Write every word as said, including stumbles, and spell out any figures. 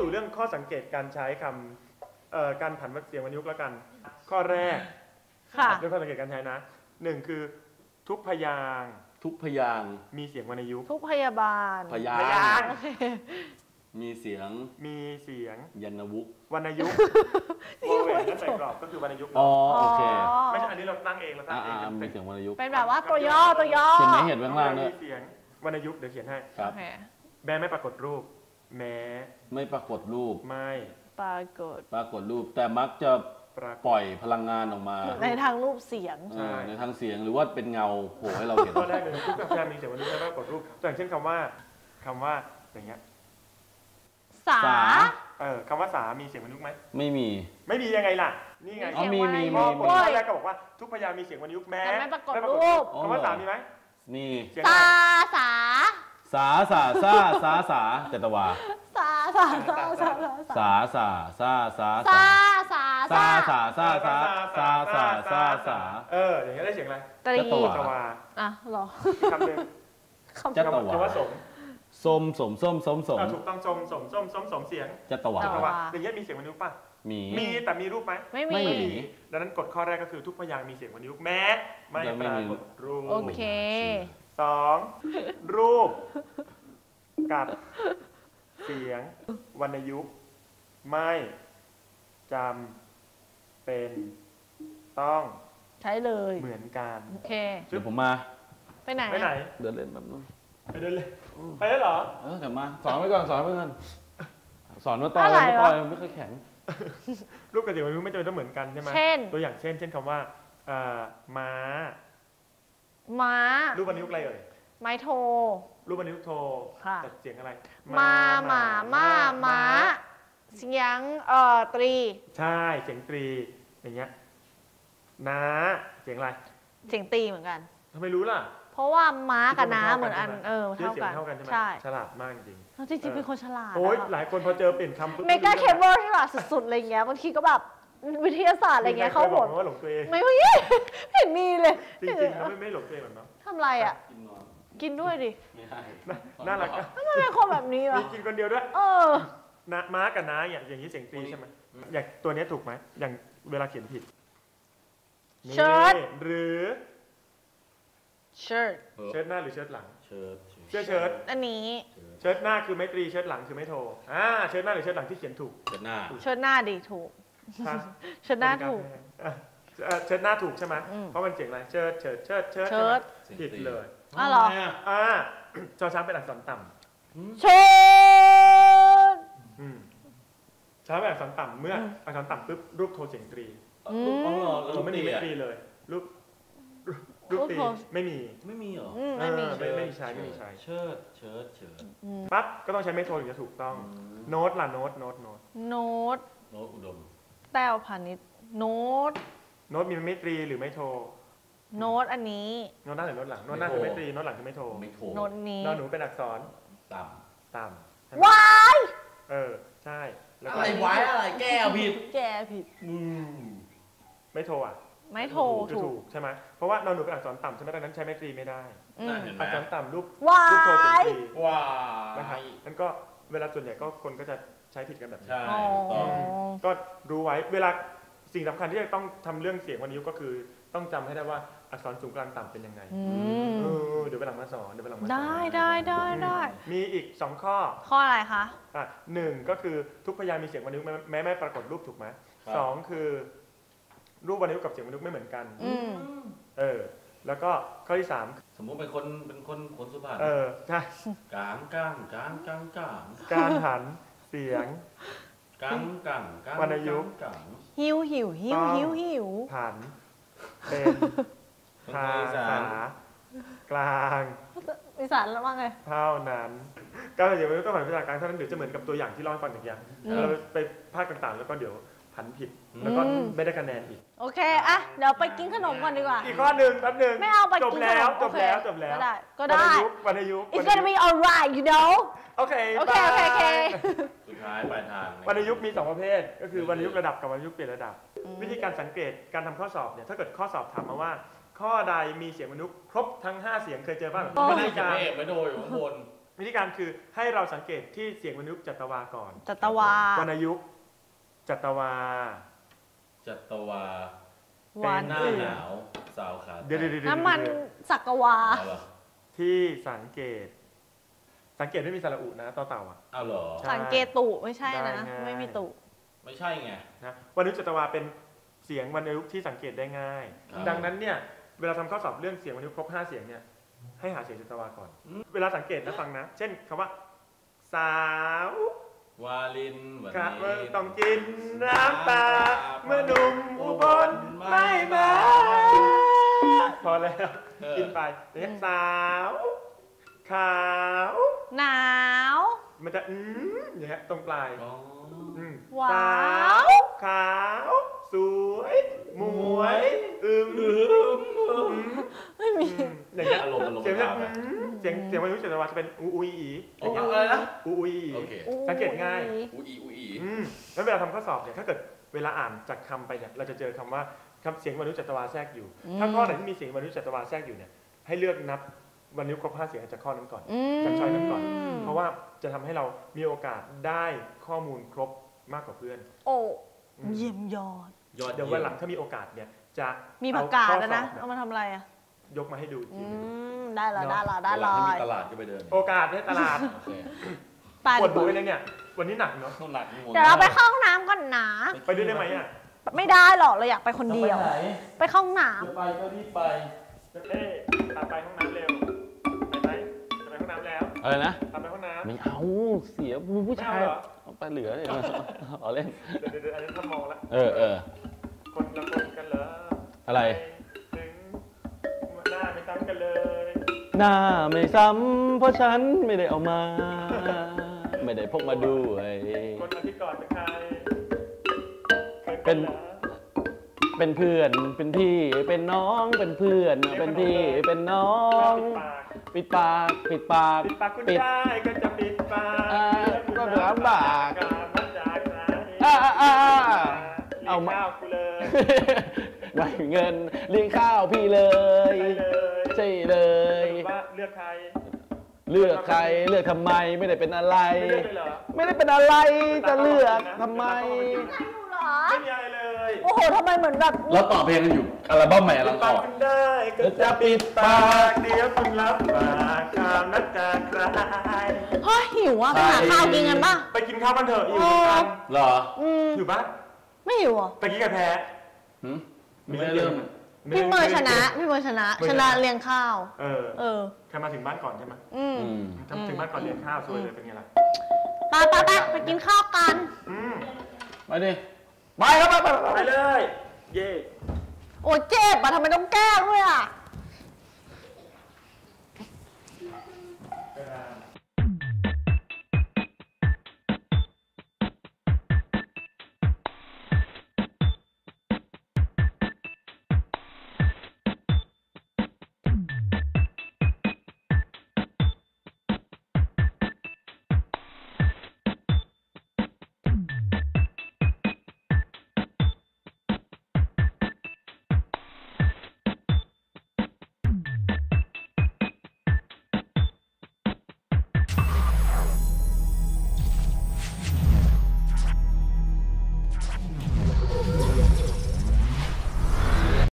สู่เรื่องข้อสังเกตการใช้คำเอ่อการผันเสียงวรรณยุกต์แล้วกันข้อแรกค่ะเรื่องข้อสังเกตการใช้นะหนึ่งคือทุกพยางค์ทุกพยางค์มีเสียงวรรณยุกต์ทุกพยาบาลพยาพยางค์ค์มีเสียงมีเสียงยันวุกวรรณยุกต์วอแหวนนั่นใส่กรอบก็คือวรรณยุกต์อ๋อโอเคไม่ใช่อันนี้เราตั้งเองเราตั้อ่างเองมีเสียงวรรณยุกต์เป็นแบบว่าตัวย่อตัวย่อเขียนไหมเห็นข้างล่างด้วยมีเสียงวรรณยุกต์เดี๋ยวเขียนให้ครับโอเคแม้ไม่ปรากฏรูป แม้ไม่ปรากฏรูปไม่ปรากฏปรากฏรูปแต่มักจะปรากฏปล่อยพลังงานออกมาในทางรูปเสียงเออในทางเสียงหรือว่าเป็นเงาโผล่ให้เราเห็นข้อแรกเลยทุกพยางค์มีเสียงวรรณยุกต์ไม่ปรากฏรูปอย่างเช่นคำว่าคำว่าอย่างเงี้ยสาสาเออคำว่าสามีเสียงวรรณยุกต์ไหมไม่มีไม่มียังไงล่ะนี่ไงอ๋อมีมีข้มีอมีข้อแรกก็บอกว่าทุกพยางค์มีเสียงวรรณยุกต์แม้แต่ไม่ปรากฏรูปคำว่าสามีไหมนี่เสียงสาอะไรสาสาสาซาสาสาเจตวาสาสาสาสาสาสาซาสาสาสาสาซาสาซาซาซาซาซาซาเอออย่างเงี้ยได้เสียงอะไรตรีตวาตะวาอ่ะหรออีกคำหนึ่งคำจัตวาคำว่าสมส้มสมส้มส้มสมอ่ะถูกต้องสมสมส้มส้มสมเสียงจัตวาตะวาอย่างเงี้ยมีเสียงวรรณยุกต์ป่ะมีมีแต่มีรูปไหมไม่ไม่มีมีดังนั้นกฎข้อแรกก็คือทุกพยางค์มีเสียงวรรณยุกต์แม้ไม่ยังปไม่รามีกฏรูปโอเคสองรูปกับเสียงวรรณยุกต์ไม่จำเป็นต้องใช้เลยเหมือนกันโอเคเดี๋ยวผมมาไปไหนไปไหนเดินเล่นแบบนู้นไปเดินเลยไปแล้วเหรอเออเดี๋ยวมาสอนไว้ก่อนสอนไว้ก่อนสอนว่าต่อยไม่ต่อยไม่ค่อยแข็งรูปกับเสียงวรรณยุกต์ไม่จำเป็นต้องเหมือนกันใช่ไหมเช่นตัวอย่างเช่น เช่นคำว่าเอ่อม้าม้ารูปวรรณยุกต์อะไรเอ่ยไม้โทรูปวรรณยุกต์โทค่ะแต่เสียงอะไรมาหมาม้าม้าเสียงเอ่อตรีใช่เสียงตรีอย่างเงี้ยน้าเสียงอะไรเสียงตีเหมือนกันทำไมรู้ล่ะเพราะว่าม้ากับน้าเหมือนอันเออชื่อเท่าเสียกังนเท่ากันใช่ไหมใช่ฉลาดมากจริงจริงๆเป็นคนฉลาดโอ้ยอะหลายคนพอเจอเปลี่ยนคำปุ๊บเมกาเคเบิลฉลาดสุดๆอะไรเงี้ยบางทีก็แบบวิทยาศาสตร์อะไรเงี้ยเขาบบอกว่าหลงตัวเองไม่ไม่เห็นมีเลยจริงๆแล้วไม่ไม่หลงตัวเองหรอกเนาะทำไรอ่ะกินนอนกินด้วยดิไม่ได้น่ารักอะทำไมเป็นคนแบบนี้มีวะกินคนเดียวด้วยเออนะม้ากับน้าอย่างอย่างนี้เสียงตรีใช่ไหมอย่างตัวนี้ถูกไหมอย่างเวลาเขียนผิดนี่เชิ้ตหรือ shirt เชิ้ตหน้าหรือเชิ้ตหลังเชิดเสื้อเชิ้ตอันนี้เชิ้ตหน้าคือไม่ตรีเชิ้ตหลังคือไม่โทอ่าเชิ้ตหน้าหรือเชิ้ตหลังที่เขียนถูกเชิดหน้าเชิดหน้าดีถูกฮะเชิดหน้าถูกอ่ะเอ่อเชิ้ตหน้าถูกใช่ไหมอืมเพราะมันเสียงอะไรเชิ้ตเชิ้ตเชิ้ตเชิ้ตเชิดใช่ไหมผิดเลยอ้าวเหรออ่าจอช้างเป็นอักษรต่เชิดำอืมช้างเป็นอักษรต่ำเมื่ออักษรต่ำปุ๊บรูปโทเสียงตรีอืมอ๋อเหรอเออไม่มีไม่ตรีเลย รูปรูปตรีรูปโทไม่มีไม่มีเหรออืมไม่มีเออ ไม่ไม่มีใช้ไม่มีใช้เชิดเชิดเชิดปั๊บก็ต้องใช้ไม่โทถึงจะถูกต้อง โน้ตล่ะโน้ตโน้ตโน้ตโน้ตโน้ตอุดมแต้วพานิชโน้ตโน้ตมีไม่ตรีหรือไม่โทโน้ตอันนี้โน้ตหน้าหรือโน้ตหลังโน้ตหน้าคือไม่ตรีโน้ตหลังคือไม่โทไม่โทรโน้ตนี้นอนหนูเป็นอักษรต่ต่ำใช่ไหมวายเออใช่แล้วำก็อะไรไว้อะไรแก้วผิดแกผิดอืมไม่โทอ่ะไม่โทรจะถูถูกกใช่ไหมเพราะว่านอนหนูเป็นอักษรต่ำใช่ไหมดังนั้นใช้ไม่ตรีไม่ได้อืมเห็นไหมอักษรต่ำรูปวารูปโทเสียงยตรีว้านะครับยนั่นก็เวลาส่วนใหญ่ก็คนก็จะใช้ผิดกันแบบนี้ใช่อ๋อถูกต้องก็รู้ไว้เวลาสิ่งสำคัญที่จะต้องทำเรื่องเสียงวรรณยุกต์ก็คือ ต้องจำให้ได้ว่าอักษรสูงกลางต่ำเป็นยังไงอืมเออเดี๋ยวไปหลังมาสอนเดี๋ยวไปหลังมาสอนได้ได้ได้ได้มีอีกสองข้อข้ออะไรคะอ่ะหนึ่งก็คือทุกพยางค์มีเสียงวรรณยุกต์แม้แม้ไม่ปรากฏรูปถูกไหมสองคือรูปวรรณยุกต์กับเสียงวรรณยุกต์ไม่เหมือนกันอืมเออแล้วก็ข้อที่สามสมมุติเป็นคนเป็นคนคนสุพรรณเออใช่กลางกลางกลางกลางกลางการผันเสียงกลางกลางกลางวรรณยุกต์กลางหิวหิวหิวหิวหิวผันเป็น ภาษากลางอีสานแล้วว่าไงเท่านั้นการเสียงวรรณยุกต์ต้องผันภาษากลางเท่านั้นเดี๋ยวจะเหมือนกับตัวอย่างที่เล่าให้ฟังอย่างเงี้ยอืมเราไปภาคต่างๆ แล้วก็เดี๋ยวผันผิดแล้วก็อืมไม่ได้คะแนนอีกโอเคอะเดี๋ยวไปกินขนมก่อนดีกว่าอีกข้อหนึ่งแป๊บหนึ่งไม่เอาไปจบกินแล้วขนมจบแล้วโอเคจบแล้วก็ได้ก็ได้วรรณยุกต์ It's gonna be alright you know โอเคโอเคโอเคโอเคสุดท้ายปลายทางวรรณยุกต์มีสองประเภท ก็คือวรรณยุกต์ระดับกับวรรณยุกต์เปลี่ยนระดับ วิธีการสังเกตการทำข้อสอบเนี่ยถ้าเกิดข้อสอบถามมาว่า ข้อใดมีเสียงวรรณยุกต์ครบทั้งห้าเสียงเคยเจอบ้างอ๋อไม่วิได้ธีเขียนการเอกไม่โดยอยู่ข้างบนวิธีการคือให้เราสังเกตที่เสียงวรรณยุกต์จัตวาก่อนจัตวาวรรณยุกต์จัตวาจัตวาวันหน้าอื่นหนาวสาวขาเดี๋ยวเดี๋ยวเดี๋ยวน้ำมันสักวาเอาเหรอที่สังเกต สังเกตไม่มีสระอุนะต่อเต่าอ่ะเอาเหรอใช่สังเกตุไม่ใช่นะได้ง่ายไม่มีตุไม่ใช่ไงนะวรรณยุกต์จัตวาเป็นเสียงวรรณยุกต์ที่สังเกตได้ง่ายครับดังนั้นเนี่ยเวลาทำข้อสอบเรื่องเสียงวรรณยุกต์ครบห้าเสียงเนี่ยให้หาเสียงจัตวาก่อน เวลาสังเกตนะฟังนะ เช่นคำว่า สาววาลินวันครับนี้ต้องกินน้ำตาเมื่อหนุ่มอุบลไม่มาพอแล้วเออกินไปเนี่ยสาวขาวหนาวมันจะอืมอย่างเงี้ยตรงปลายอ๋ออืมว้าวสขาวสวยหมวยอึมอึมไม่มีอืมอย่างเงี้ยอารมณ์อารมณ์เสียงตาจะมไปอืมเสียงเสียงวรรณยุกต์จัตวาจะเป็นอูอุยอีโอ้อะไรนะอูอุยอีโอเคสังเกตง่ายอูอีอูอีอืมแล้วเวลาทำข้อสอบเนี่ยถ้าเกิดเวลาอ่านจากคำไปเนี่ยเราจะเจอคำว่าคำเสียงวรรณยุกต์จัตวาแทรกอยู่ ถ้าข้อไหนที่มีเสียงวรรณยุกต์จัตวาแทรกอยู่เนี่ยให้เลือกนับวรรณยุกต์ครบห้าเสียงจากข้อนั้นก่อนอืมจากช้อยนั้นก่อน เพราะว่าจะทำให้เรามีโอกาสได้ข้อมูลครบมากกว่าเพื่อนโอ้อืมเยี่ยมยอดยอดเดี๋ยววันหลังถ้ามีโอกาสเนี่ยจะมีผักกาดเอแล้วนะข้เอาอสอบมาทำอะไรอ่ะยกมาให้ดูอีกอืทีหนึงม ได้เลยเนอะได้เลยได้วันหเลลังถ้ามียตลาดก็ไปเดินโอกาสได้ตลาดโอเคไปปวดหัวเลยเนี่ยวันนี้หนักเนาะต้องหนักงงเดี๋ยวเราไปเข้าห้องน้ำก่อนนะไปด้วยได้ไหมอ่ะไม่ได้หรอกเราอยากไปคนเดียวไปไหนไปเข้าห้องน้จะไปก็รีบไปเอ๊ะตามไปห้องน้ำเร็วไปไหมจะไปห้องน้ำแล้วอะไรนะตามไปห้องน้ำไม่เอาเสียผู้ชายไม่เอาเหรอเอาไปเหลือเลยเอาเล่นเดี๋ยวเดี๋ยวเดี๋ยวอันนี้ถ้ามองละเออเออคนละคนกันเหรออะไรถึงหน้าไม่ซ้ำกันเลยหน้าไม่ซ้ำเพราะฉันไม่ได้เอามา ไม่ได้พกมาด้วยคนอาทิตย์ก่อนเป็นใครคยเป็นหรอเป็นเพื่อนเป็นพี่เป็นน้องเป็นเพื่อนเป็นพี่เป็นน้องปิดปากปิดปากปิดปากปิดปากคุณได้ก็จะปิดปากอ่าก็ลำบากการมาจากไหนอ่าอ่าอ่าเอาเอามาข้าวกูเลยไม่มีเงินเลี้ยงข้าวพี่เลยใช่เลยใช่เลยว่าเลือกใครเลือกใครเลือกทำไมไม่ได้เป็นอะไรไม่เลือกเลยเหรอไม่ได้เป็นอะไรจะเลือกทำไมำอยู่เหรอไม่มีอะไรเลยโอ้โหทำไมเหมือนแบบเราต่อเพลงกันอยู่อัลบั้มใหม่ปิกำลัดงอปากอกคุณได้ก็จะปิดปากเดี๋ยวคุณรับปากข้าวนัดจากใครเฮ้ยหิวอ่ะไปหาข้าวกินกันป่ะไปกินข้าวกันเถอะอยู่ด้วยกันเหรออืมอยู่บ้านไม่หิวอ่ะตะกี้กับแพ้หืมไม่ได้เริ่มพี่เมย์ชนะ พี่เมย์ชนะ ชนะเลี้ยงข้าวเออเออใครมาถึงบ้านก่อนใช่ไหมอืมอืมทำถึงบ้านก่อนเลี้ยงข้าวซวยเลยเป็นไงล่ะไปไปไปไปกินข้าวกันอืมไปดิไปครับไปไปไปไปเลย เย่โอ้เจ็บอ่ะทำไมต้องแก้ด้วยอ่ะ